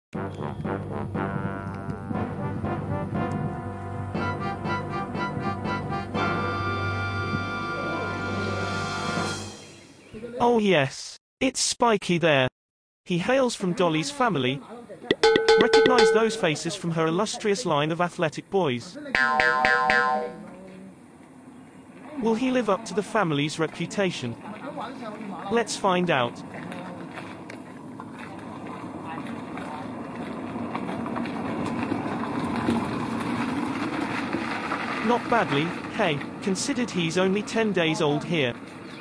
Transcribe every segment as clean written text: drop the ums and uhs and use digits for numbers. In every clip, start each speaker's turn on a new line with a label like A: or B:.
A: Oh yes, it's Spikey there. He hails from Dolly's family. Recognize those faces from her illustrious line of athletic boys. Will he live up to the family's reputation? Let's find out. Not badly, hey, considered he's only 10 days old here.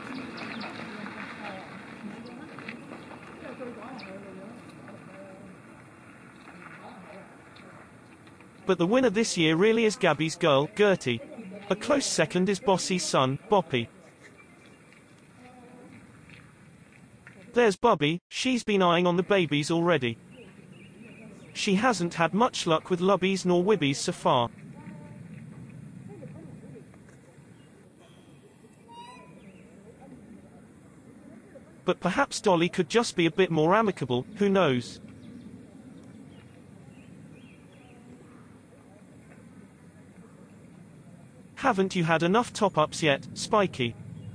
A: But the winner this year really is Gabby's girl, Gertie. A close second is Bossy's son, Boppy. There's Bubby, she's been eyeing on the babies already. She hasn't had much luck with lubbies nor wibbies so far. But perhaps Dolly could just be a bit more amicable, who knows? Haven't you had enough top-ups yet, Spikey?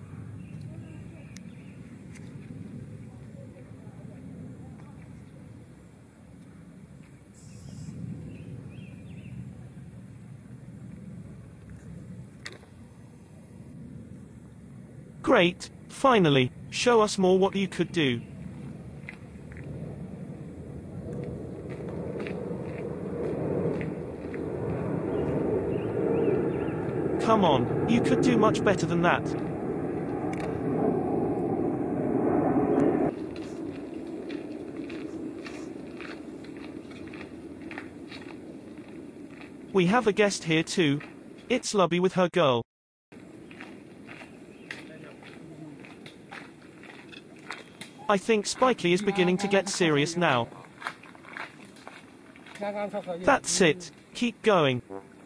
A: Great, finally, show us more what you could do. Come on, you could do much better than that. We have a guest here too. It's Lubby with her girl. I think Spikey is beginning to get serious now. That's it. Keep going.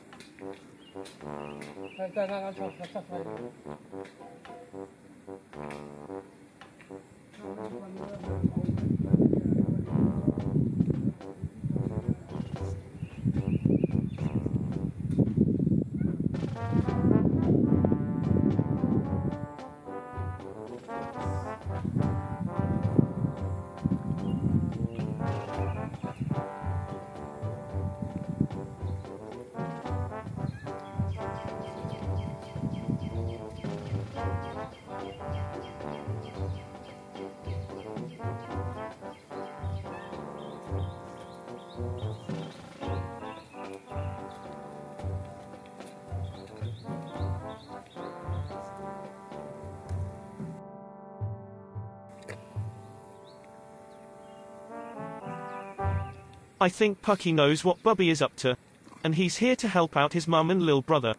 A: I think Pucky knows what Bubby is up to, and he's here to help out his mum and lil brother.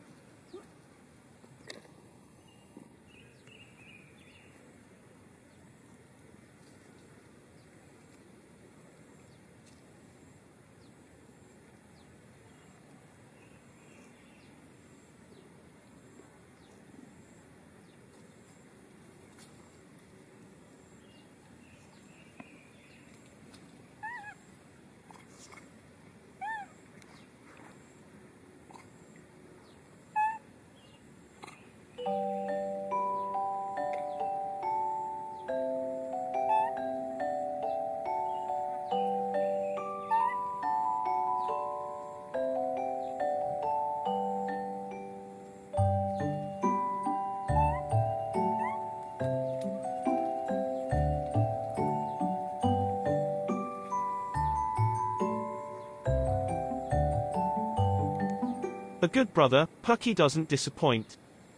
A: A good brother, Pucky doesn't disappoint.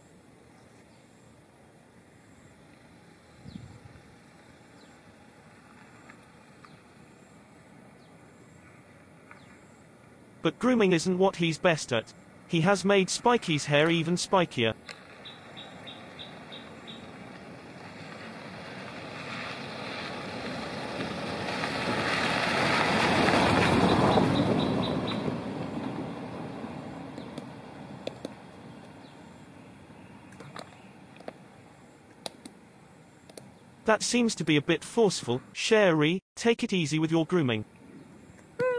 A: But grooming isn't what he's best at. He has made Spikey's hair even spikier. That seems to be a bit forceful. Sherry, take it easy with your grooming.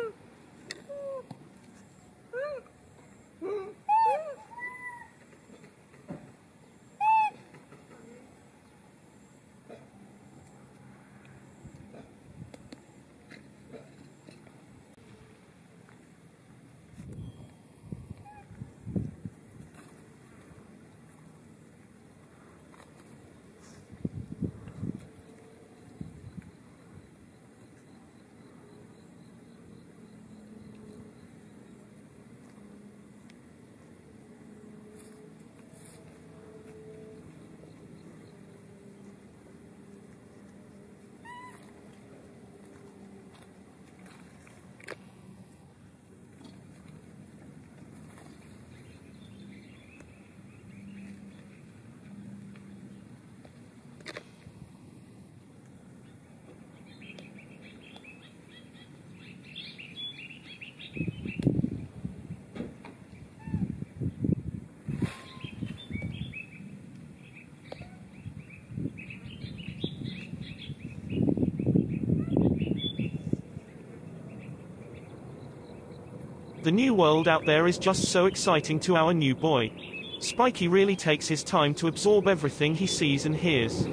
A: The new world out there is just so exciting to our new boy. Spikey really takes his time to absorb everything he sees and hears.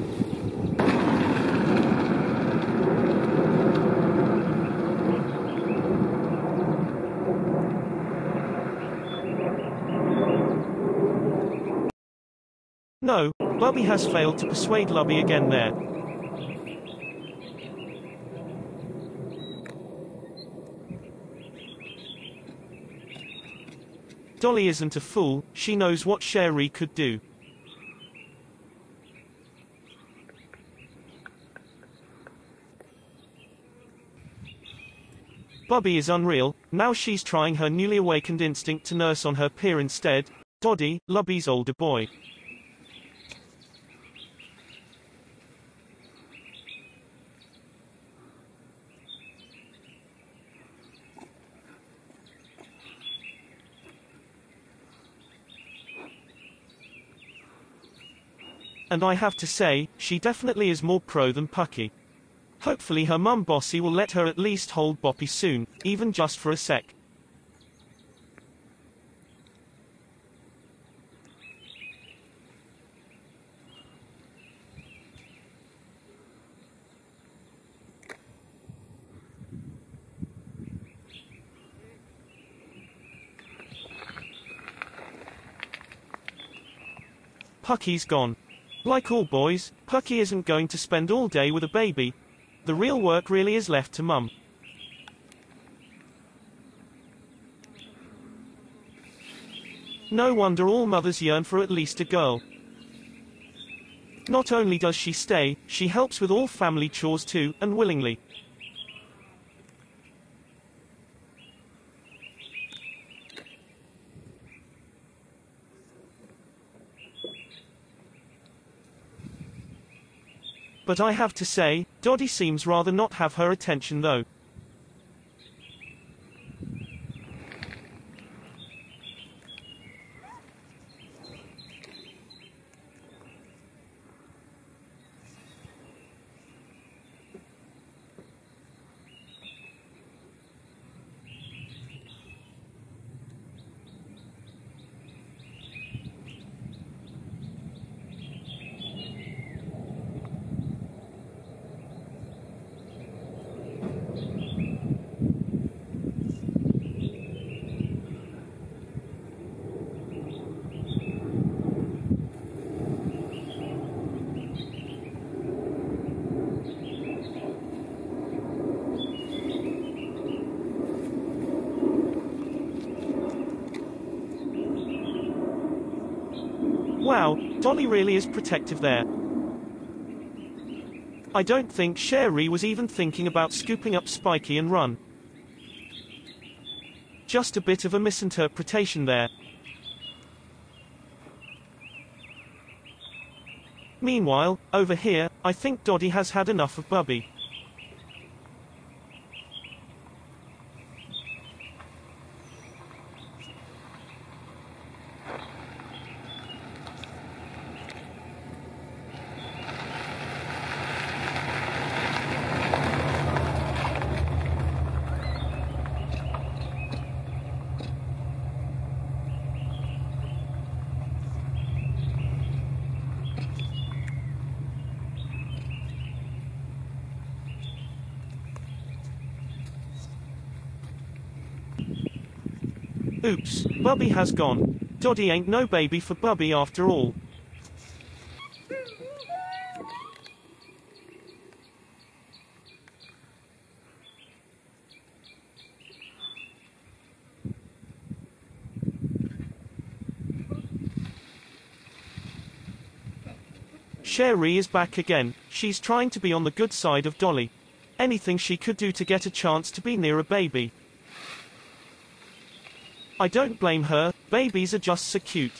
A: No, Bubby has failed to persuade Lubby again there. Dolly isn't a fool, she knows what Sherry could do. Bubby is unreal, now she's trying her newly awakened instinct to nurse on her peer instead, Doddy, Lubby's older boy. And I have to say, she definitely is more pro than Pucky. Hopefully her mum Bossy will let her at least hold Boppy soon, even just for a sec. Pucky's gone. Like all boys, Pucky isn't going to spend all day with a baby. The real work really is left to Mum. No wonder all mothers yearn for at least a girl. Not only does she stay, she helps with all family chores too, and willingly. But I have to say, Doddy seems rather not have her attention though. Wow, Dolly really is protective there. I don't think Sherry was even thinking about scooping up Spikey and run. Just a bit of a misinterpretation there. Meanwhile, over here, I think Doddy has had enough of Bubby. Oops, Bubby has gone. Doddy ain't no baby for Bubby after all. Sherry is back again. She's trying to be on the good side of Dolly. Anything she could do to get a chance to be near a baby. I don't blame her, babies are just so cute.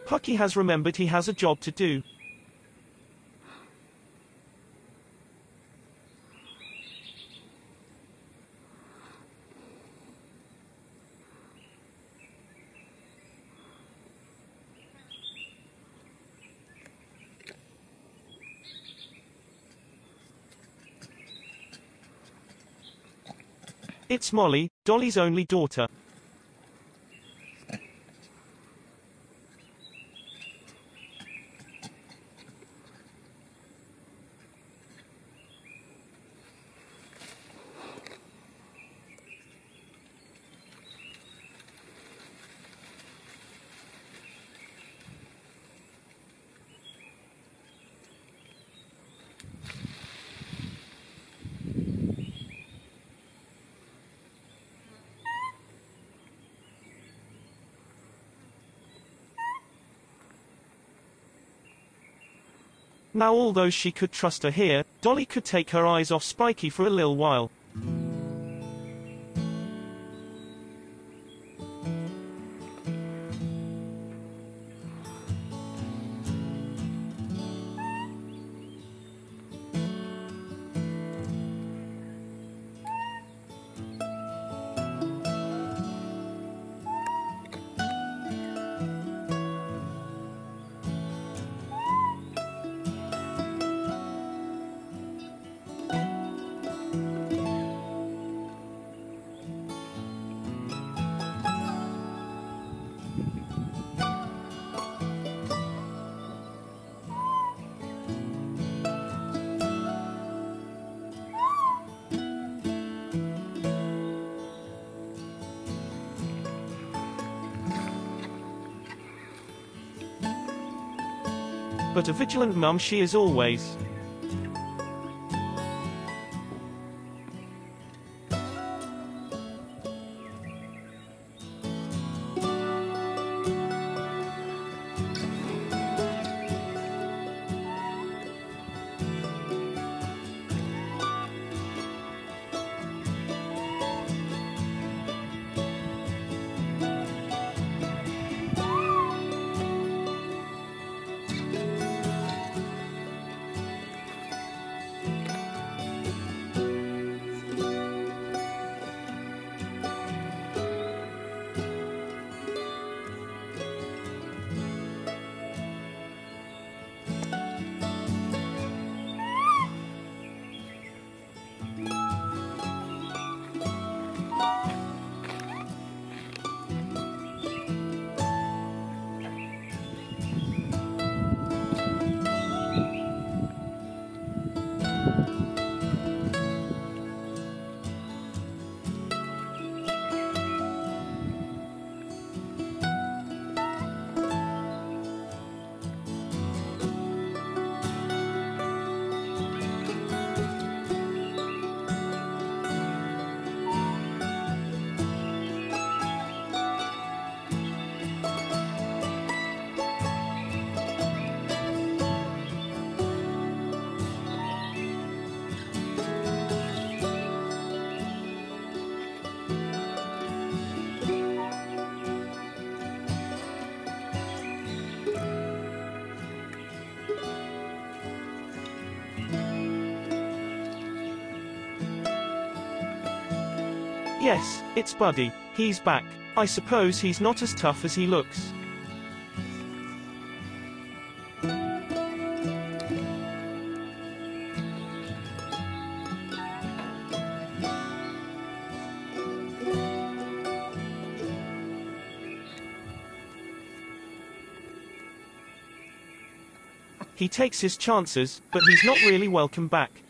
A: Pucky has remembered he has a job to do. It's Molly, Dolly's only daughter. Now although she could trust her here, Dolly could take her eyes off Spikey for a little while. But a vigilant mum she is always. Yes, it's Buddy. He's back. I suppose he's not as tough as he looks. He takes his chances, but he's not really welcome back.